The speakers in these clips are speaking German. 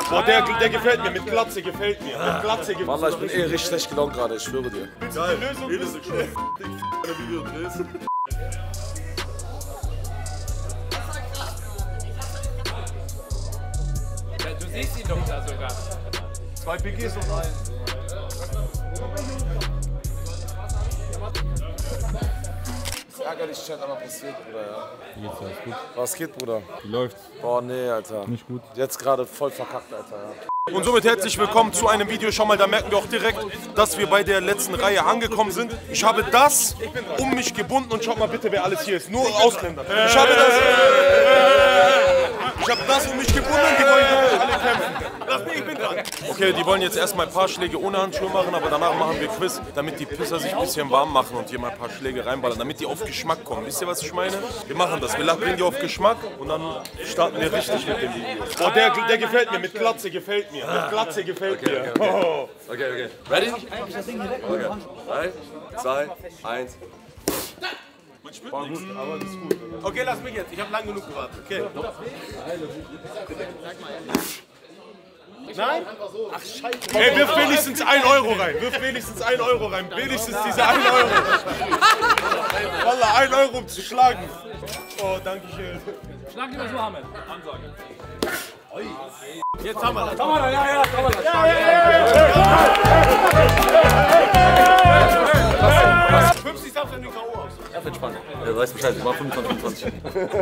Boah, der gefällt mir, mit Glatze gefällt mir. Mit Glatze gefällt mir. Wallah, ich bin richtig schlecht gelaunt gerade, ich schwöre dir. Geil. Lösung Redest du schon? Ein Video drehst. Du siehst ihn doch da sogar. 2 PGs und ein. Ärgerlich, Chat, aber passiert, Bruder, ja. Wie geht's dir? Alles gut? Was geht, Bruder? Wie läuft's? Boah, nee, Alter. Nicht gut. Jetzt gerade voll verkackt, Alter, ja. Und somit herzlich willkommen zu einem Video. Schau mal, da merken wir auch direkt, dass wir bei der letzten Reihe angekommen sind. Ich habe das um mich gebunden und schaut mal bitte, wer alles hier ist. Nur Ausländer. Ich habe das um mich gebunden, die wollen alle kämpfen. Ich bin dran. Okay, die wollen jetzt erstmal ein paar Schläge ohne Handschuhe machen, aber danach machen wir Quiz, damit die Pisser sich ein bisschen warm machen und hier mal ein paar Schläge reinballern, damit die auf Geschmack kommen. Wisst ihr, was ich meine? Wir machen das. Wir bringen die auf Geschmack und dann starten wir richtig mit dem Video. Boah, der gefällt mir. Mit Glatze gefällt mir. Mit Glatze gefällt mir. Okay. Ready? Okay. 3, 2, 1. War gut, aber das ist gut. Okay, lass mich jetzt. Ich habe lang genug gewartet. Okay. Nein? Ach, scheiße. Ey, wirf wenigstens 1 Euro rein. Wirf wenigstens 1 Euro rein. Wenigstens diese 1 Euro. Wallah, 1 Euro um zu schlagen. Oh, danke schön. Schlag lieber so, Hamid. Ansage. Jetzt haben wir das. Ja, Ja. 50 darfst du in den K.O. aus. Ja, entspannt. Ja, weißt Bescheid, ich war 25.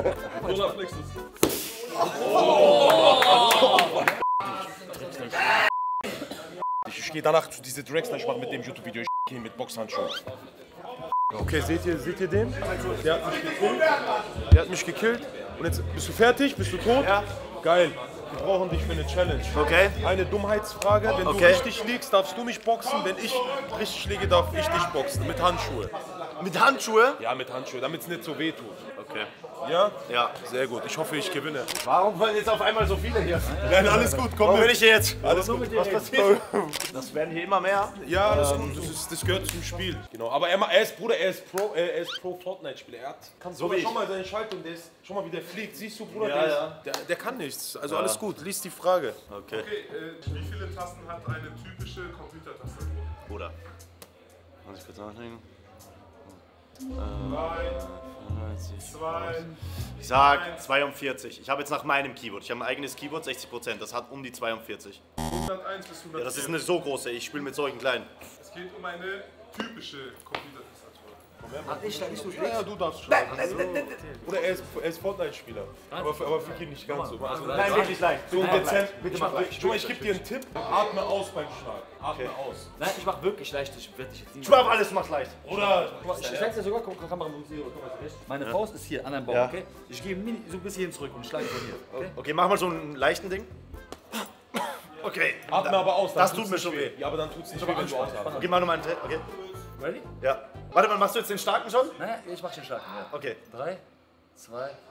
Ich gehe danach zu diese Dragster, ich mache mit dem YouTube-Video, ich gehe mit Boxhandschuhen. Okay, seht ihr den? Der hat mich gekillt. Und jetzt bist du fertig? Bist du tot? Ja. Geil. Wir brauchen dich für eine Challenge. Okay. Eine Dummheitsfrage. Wenn du richtig liegst, darfst du mich boxen. Wenn ich richtig liege, darf ich dich boxen. Mit Handschuhe. Mit Handschuhe? Ja, mit Handschuhe, damit es nicht so weh tut. Okay. Ja? Ja. Sehr gut. Ich hoffe, ich gewinne. Warum wollen jetzt auf einmal so viele hier? Nein, alles gut. Komm Wo mit. bin ich hier jetzt? Alles gut. Was passiert? Das werden hier immer mehr. Ja, alles gut. Das gehört zum Spiel. Genau. Aber er ist Pro Fortnite-Spieler. Er kannst So du wie schau ich. mal seine Schaltung, schau mal, wie der fliegt. Siehst du, Bruder? Ja, Der kann nichts. Also alles gut. Lies die Frage. Okay. Wie viele Tasten hat eine typische Computertastatur? Bruder. Muss ich kurz nachdenken? 3, 2, Ich sag 42. Ich habe jetzt nach meinem Keyboard. Ich habe ein eigenes Keyboard, 60%. Das hat um die 42. 101 bis 104. Ja, das ist eine so große. Ich spiele mit solchen kleinen. Es geht um eine typische Computertastatur. Ja, du darfst schlagen. Oder er ist Fortnite-Spieler. Aber für ihn nicht ganz so. Also, Nein, wirklich leicht. so dezent. Bitte mach wirklich. Guck mal, ich gebe dir einen Tipp. Atme aus beim Schlag. Atme aus. Nein, ich mach wirklich leicht. Ich werde dich jetzt nicht. Ich mach alles, mach's leicht. Oder Ich zeig's dir sogar, Kamera, meine Faust ist hier an deinem Bauch, Ja. okay? Ich gehe so ein bisschen zurück und schlage von hier. Okay? Okay, mach mal so einen leichten Ding. Okay. atme aber aus. Das dann tut tut's mir nicht schon weh. Ja, aber dann tut's nicht weh, wenn du ausatmest. Okay, mach nochmal einen Test. Okay. Ready? Ja. Warte mal, machst du jetzt den starken schon? Nein, ich mach den Schlag. Ja. Okay. 3, 2, 1.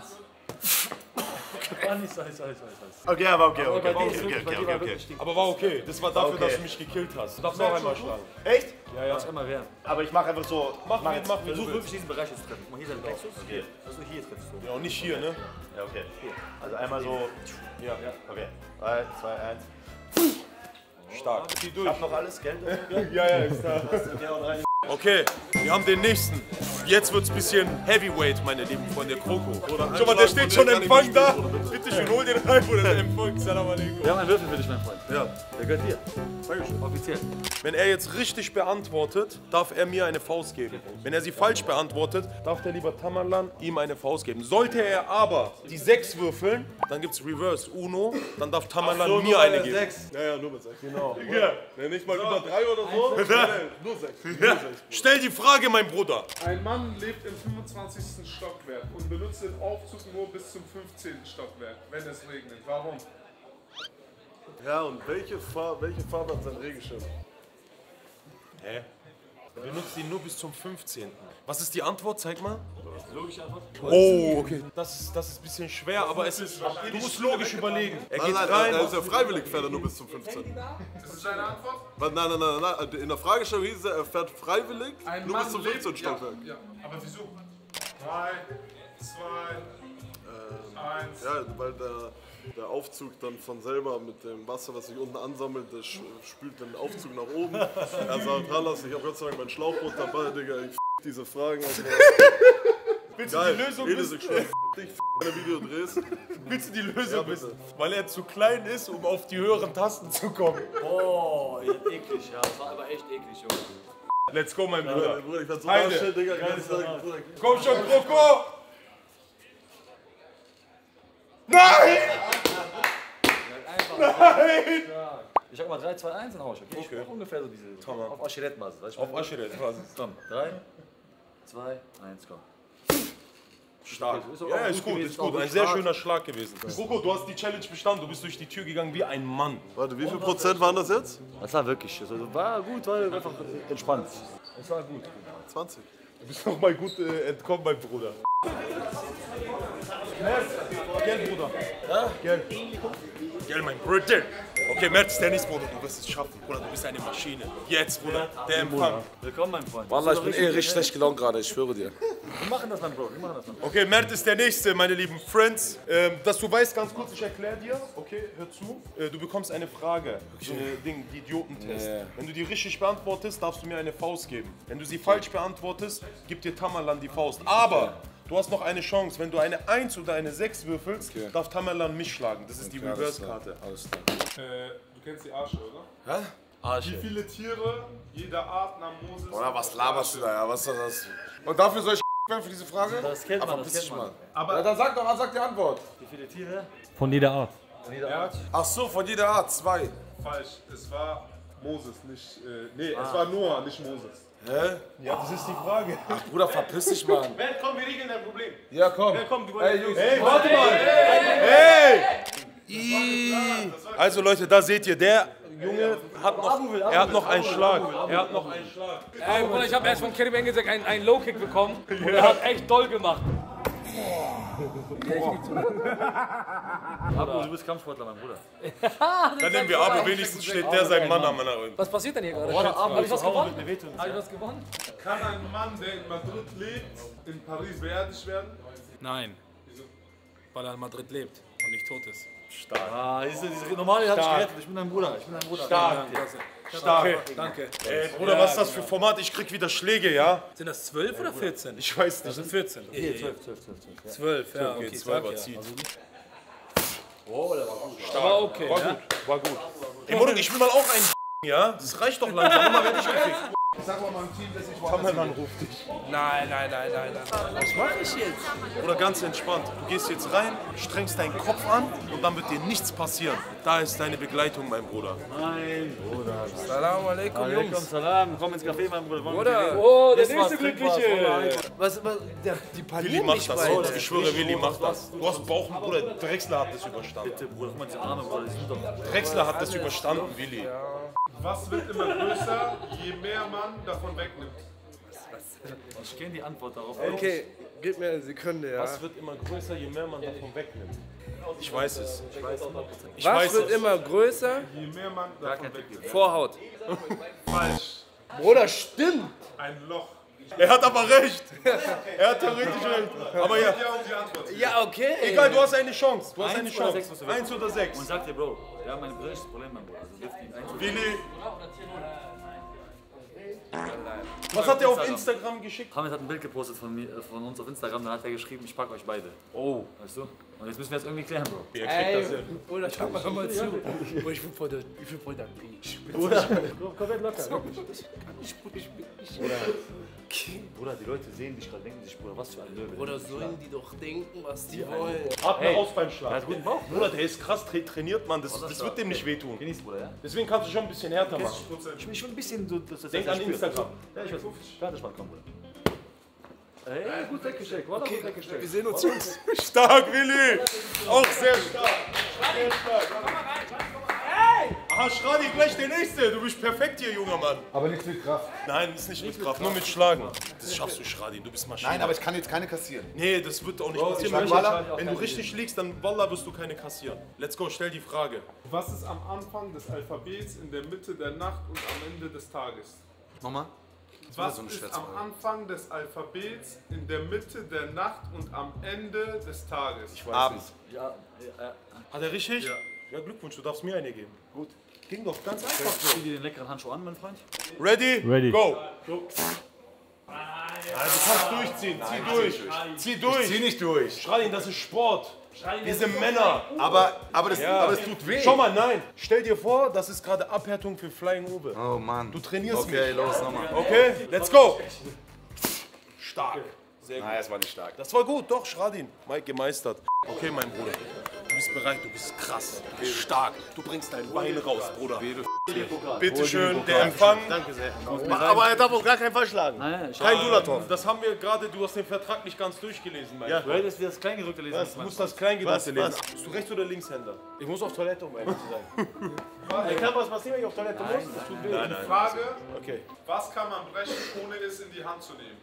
Sorry. Okay, aber okay. Aber bei dir ist wirklich, bei dir war Okay. wirklich die- Aber war okay. Das war dafür, Okay. dass du mich gekillt hast. Du darfst noch einmal schlagen. Echt? Lass immer werden. Aber ich mach einfach so. Mach wie Versuch du willst. wirklich diesen Bereich jetzt zu treffen. Guck mal, hier ist der Plexus. Okay. Also hier ist Plexus. Ja, und nicht hier, ne? Ja, okay. Also einmal so. Ja. Okay. 3, 2, 1. Stark. Zieh Ich durch. hab noch alles, Geld. Ja, ist da. Okay, wir haben den nächsten. Jetzt wird's bisschen Heavyweight, meine lieben Freunde. Kroko. Schau mal, der steht schon Empfang da. Bitte schön, hol den rein, Bruder. Der Empfang. Salam alaikum. Wir haben einen Würfel für dich, mein Freund. Ja. Der gehört dir. Offiziell. Wenn er jetzt richtig beantwortet, darf er mir eine Faust geben. Wenn er sie falsch beantwortet, darf der lieber Tamerlan ihm eine Faust geben. Sollte er aber die 6 würfeln, dann gibt's Reverse Uno, dann darf Tamerlan mir eine geben. 6. Ja, nur mit 6. Genau. Ja. Nee, nicht mal über 3 oder so. Nein, nur 6. Stell die Frage, mein Bruder. Ein Mann lebt im 25. Stockwerk und benutzt den Aufzug nur bis zum 15. Stockwerk, wenn es regnet. Warum? Ja, und welche Farbe hat sein Regenschirm? Hä? Er benutzt ihn nur bis zum 15. Was ist die Antwort? Zeig mal. Logische Antwort? Oh, okay. Das ist ein bisschen schwer, aber es ist. Du musst logisch überlegen. Er geht rein. Er ist ja freiwillig, fährt er nur bis zum 15. Ist das deine Antwort? Nein. In der Fragestellung hieß er fährt freiwillig Ein nur Mann bis zum lebt- 15. Stockwerk. Ja, aber wieso? 3, 2, 1. Ja, weil der der Aufzug dann von selber mit dem Wasser, was sich unten ansammelt, das spült den Aufzug nach oben. Er sagt, Hallas, ich habe Gott sei Dank mein Schlauchboot dabei, Digga, ich diese Fragen. Also, Willst du geil, die Lösung jedes wissen? dich, wenn du Video drehst. Willst du die Lösung bitte. wissen? Weil er zu klein ist, um auf die höheren Tasten zu kommen. Oh, eklig, ja. Das war aber echt eklig, Junge. Let's go, mein Ja, Bruder. Bruder, ich werd so Heide. darstellen, Digga, kann ich sagen, Bruder. Komm schon, Kroko! Nein! Nein! Ich sag mal 3, 2, 1 und hau ich, okay? Ich mach ungefähr so diese. Tamam. Auf Ascheret-Maße, weißt du? Auf Ascheret, was? Komm, 3, 2, 1, komm. Stark. Ist auch Ja, gut ist gut, gewesen, ist auch gut. Ein wirklich sehr hart. schöner Schlag gewesen. Kroko, du hast die Challenge bestanden. Du bist durch die Tür gegangen wie ein Mann. Warte, wie viel Prozent waren das jetzt? Das war wirklich, also war gut, war einfach entspannt. Es war gut. 20. Du bist noch mal gut entkommen, mein Bruder. Gell, Bruder? Ja? Gell. Gell, mein Bruder. Okay, Merz, Dennis, Bruder, du wirst es schaffen. Bruder, du bist eine Maschine. Jetzt, Bruder, der Empfang. Willkommen, mein Freund. Wallah, ich bin richtig schlecht gelaunt gerade, ich schwöre dir. Wir machen das, mein Bro, wir machen das, mein Bro. Okay, Mert ist der Nächste, meine lieben Friends. Dass du weißt, ganz kurz, ich erkläre dir. Okay, hör zu. Du bekommst eine Frage, so eine Ding, die Idiotentest. Wenn du die richtig beantwortest, darfst du mir eine Faust geben. Wenn du sie falsch beantwortest, gibt dir Tamerlan die Faust. Aber du hast noch eine Chance. Wenn du eine 1 oder eine 6 würfelst, darf Tamerlan mich schlagen. Das ist die Reverse-Karte. Alles klar. Du kennst die Arsche, oder? Hä? Arsch. Wie viele Tiere jeder Art nach Moses? Oder was laberst du da, ja? Was ist das? Und dafür soll ich werden für diese Frage? Das kennt man, Aber das piss kennt dich man. mal. Aber ja, dann sag die Antwort. Wie viele Tiere? Von jeder Art. Von jeder Art. Ach so, von jeder Art, 2. Falsch, es war Moses, nicht. Es war Noah, nicht Moses. Hä? Ja, das ist die Frage. Ach Bruder, verpiss dich, Mann. Komm, wir regeln dein Problem. Ja, komm. Komm, du Ey, Jungs. Hey, warte mal! Hey! Also Leute, da seht ihr, der Junge hat noch einen Schlag. Er hat noch einen Schlag. Ey, Bruder, ich habe erst von Kerry Bengezek einen Low-Kick bekommen. Und er hat echt doll gemacht. Abo, du bist Kampfsportler, mein Bruder. Dann nehmen wir Abo, wenigstens steht der sein Mann an meiner Rücken. Was passiert denn hier gerade? Abo, Habe ich was gewonnen? Mir wehtun. Habe ich was gewonnen? Kann ein Mann, der in Madrid lebt, in Paris beerdigt werden? Nein. Weil er in Madrid lebt und nicht tot ist. Ah, diese normale hat sich gerettet. Ich bin dein Bruder. Ich bin dein Bruder. Stark. Stark. Danke. Bruder, was ist das für Format? Ich krieg wieder Schläge, ja? Sind das 12 oder 14? Ich weiß Das nicht. sind 14. Hier, 12. 12, ja, okay. Okay, sag 12er ja. zieht. Aber okay, War ja? gut, war gut. Ey, Bruder, ich will mal auch einen ja? Das reicht doch langsam, immer werde ich gefickt. Sag mal ein Team, das sich Tamerlan ruft dich. Nein. Was mache ich jetzt? Oder ganz entspannt. Du gehst jetzt rein, strengst deinen Kopf an und dann wird dir nichts passieren. Da ist deine Begleitung, mein Bruder. Nein, Bruder. Salam alaikum, Alaikum Jungs. salam. Komm ins Café, mein Bruder. Bruder. Oh, der Iss was, nächste trink was, Glückliche. was. Die Willi panieren macht mich das. beide. Ich schwöre, Willi macht das. Du hast Bauch, Bruder. Drexler hat das überstanden. Bitte, Bruder, guck mal diese Arme, Bruder. Die sind doch... Drexler hat das überstanden, Willi. Was wird immer größer, je mehr man davon wegnimmt? Ich kenne die Antwort darauf. Okay, gib mir eine Sekunde, ja. Was wird immer größer, je mehr man davon wegnimmt? Ich weiß es. Ich Was weiß wird es. immer größer? Je mehr man davon wegnimmt. Vorhaut. Falsch. Bruder, stimmt! Ein Loch. Er hat aber recht. Er hat theoretisch recht. Aber ja. Ja, um die Antwort. Ja, okay. Egal, du hast eine Chance. Du hast eine 1 oder Chance. 6 musst du wissen. 1 oder 6. Und sag dir, Bro, wir haben ein größtes Problem, mein Bruder. Also wirf die 1 oder Willi. Was hat er auf Instagram geschickt? Hamid hat ein Bild gepostet von uns auf Instagram, da hat er geschrieben, ich pack euch beide. Oh. Weißt du? Und jetzt müssen wir das irgendwie klären, Bro. Wer kriegt das hin? Bruder, hör mal zu. Bruder, ich will voll dein Beach. Komplett locker. Bruder, die Leute sehen dich gerade, denken sich, Bruder, was für ein Löwe. Bruder, sollen die doch denken, was die wollen. Atme aus beim Er Schlag. hat guten Bauch. Bruder, der ist krass trainiert, Mann. Das wird dem nicht wehtun. Genießt, Bruder, ja? Deswegen kannst du schon ein bisschen härter machen. Ich will ein bisschen so, dass das Denk an spürt. Instagram. Ja, ich weiß. Warte, Spaß, komm, Bruder. Ey, gut weggesteckt, Bruder, gut weggesteckt. Wir sehen uns, Jungs. Stark, Willi! Auch sehr stark. Sehr stark. Ah, Schradi, gleich der Nächste. Du bist perfekt hier, junger Mann. Aber nichts mit Kraft. Nein, ist nicht mit Kraft, nur mit Schlagen. Das schaffst du, Schradi. Du bist Maschine. Nein, aber ich kann jetzt keine kassieren. Nee, das wird auch nicht passieren. sag Wallah. Wenn du richtig liegst, dann Wallah wirst du keine kassieren. Let's go, stell die Frage. Was ist am Anfang des Alphabets, in der Mitte der Nacht und am Ende des Tages? Nochmal? Was ist am Anfang des Alphabets, in der Mitte der Nacht und am Ende des Tages? Abends. Ja, Hat er richtig? Ja. Ja, Glückwunsch, du darfst mir eine geben. Gut. Ging doch ganz einfach so. zieh dir den leckeren Handschuh an, mein Freund. Ready? Ready. Go. Du kannst durchziehen. Zieh durch. Zieh durch. Zieh nicht durch. Schreien, das ist Sport. Wir sind Männer. Aber es tut weh. Schau mal, nein. Stell dir vor, das ist gerade Abhärtung für Flying Uwe. Oh Mann. Du trainierst Okay, mich. los, nochmal. Okay, let's go. Stark. Sehr gut. Nein, es war nicht stark. Das war gut, doch, Schradin. Mike gemeistert. Okay, mein Bruder. Du bist bereit, du bist krass, du bist stark. Du bringst dein Bein raus, Bruder. Bitte schön, der Empfang. Danke sehr. Aber er darf auch gar keinen Fall schlagen. Nein, Kein Gulator. Das haben wir gerade, du hast den Vertrag nicht ganz durchgelesen, mein du Freund. hättest dir das Kleingedrückte lesen Du musst das Kleingedruckte lesen. Bist du Rechts- oder Linkshänder? Ich muss auf Toilette, um ehrlich zu sein. Kann was passieren, wenn ich auf Toilette muss? Das tut weh. Nein. Frage, Okay. was kann man brechen, ohne es in die Hand zu nehmen?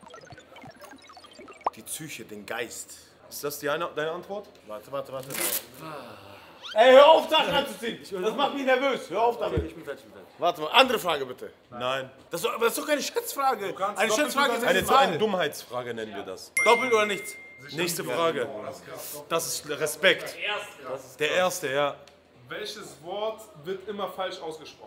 Die Psyche, den Geist. Ist das deine Antwort? Warte. Ey, hör auf, Sachen anzuziehen. Das macht mich nervös. Hör auf damit. Ich bin fertig. Warte mal, andere Frage bitte. Nein. Das ist doch keine Schätzfrage. Eine Schätzfrage ist Eine eine Zahl. Dummheitsfrage nennen wir das. Doppelt oder nichts? Nächste Frage. Das ist Respekt. Der erste, ja. Welches Wort wird immer falsch ausgesprochen?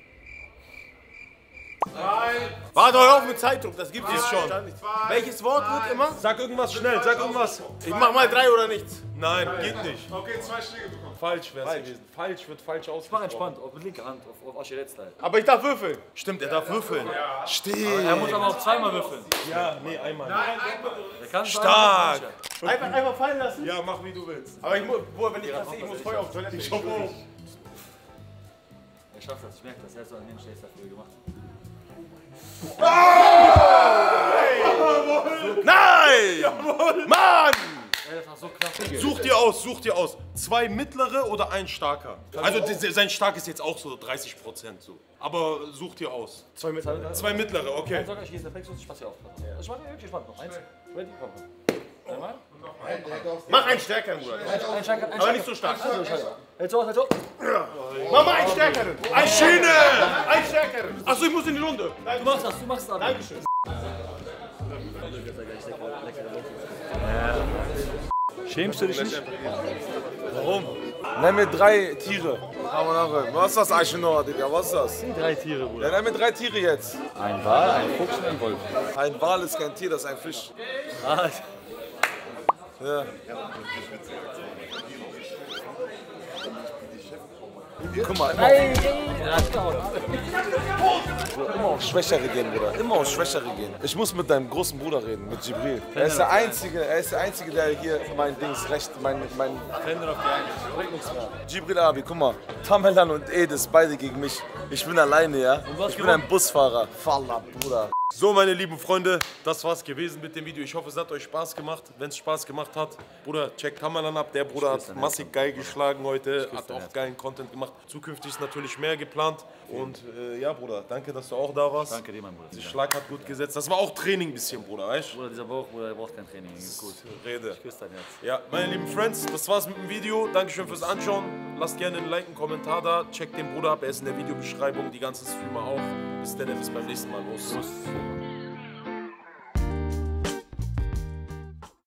Warte, hör auf mit Zeitdruck, das gibt es schon. 2, Welches Wort wird immer? Sag irgendwas schnell, sag irgendwas. Ich mach mal 3 oder nichts. Nein, geht nicht. Okay, 2 Schläge bekommen. Falsch wär's gewesen. Falsch wird falsch Mach ausgesprochen. entspannt, auf mit linker Hand, auf Oscheret-Style. Aber ich darf würfeln. Stimmt, er darf würfeln. Er muss aber auch zweimal würfeln. Ja, nee, einmal. Er kann Stark. Einfach fallen lassen. Ja, mach wie du willst. Aber ich muss, wenn ich kassiere, ich muss vorher auf Toilette. Er schafft das, ich merke das. Er hat so einen Mensch, der ist dafür gemacht. Nein! Mann! Ey, das war so knapp. Such dir aus. 2 mittlere oder ein starker. Also sein stark ist jetzt auch so 30% so. Aber such dir aus. 2 mittlere, okay. Sag euch, hier ist der Plexus, ich passe hier auf. Ich mache wirklich spannend noch. 1, ready, komm. Einmal. Mach einen stärkeren, Bruder. Ein Schank, Aber nicht so stark. Hält so, hält so. Mach mal einen stärkeren. Ein Schiene! Einen stärkeren. Achso, ich muss in die Runde. Du machst das. Dankeschön. Schämst du dich nicht? Nenn mir 3 Tiere. Was ist das Eichenor, Digga? Was ist das? 3 Tiere, Bruder. Ja, nenn mir 3 Tiere jetzt. Ein Wal, ein Fuchs und ein Wolf. Ein Wal ist kein Tier, das ist ein Fisch. Ja. Guck mal, immer auf Schwächere gehen, Bruder. Immer auf Schwächere gehen. Ich muss mit deinem großen Bruder reden, mit Jibril. Er ist der Einzige, der hier mein Dings recht, mein Jibril Abi, guck mal. Tamerlan und Edis, beide gegen mich. Ich bin alleine, ja? Ich bin ein Busfahrer. Falla, Bruder. So, meine lieben Freunde, das war's gewesen mit dem Video. Ich hoffe, es hat euch Spaß gemacht. Wenn es Spaß gemacht hat, Bruder, checkt Tamerlan ab. Der Bruder hat massig geil geschlagen heute, hat auch geilen Content gemacht. Zukünftig ist natürlich mehr geplant. Und ja, Bruder, danke, dass du auch da warst. Danke dir, mein Bruder. Der Schlag hat gut gesetzt. Das war auch Training ein bisschen, Bruder, weißt du? Bruder, dieser Bauch, Bruder, der braucht kein Training. Ist gut. Rede. Ich küsse dein Herz. Ja, meine lieben Friends, das war's mit dem Video. Dankeschön fürs Anschauen. Lasst gerne ein Like, einen Kommentar da. Checkt den Bruder ab, er ist in der Videobeschreibung. Die ganzen Streamer auch. Bis dann, bis beim nächsten Mal. Los.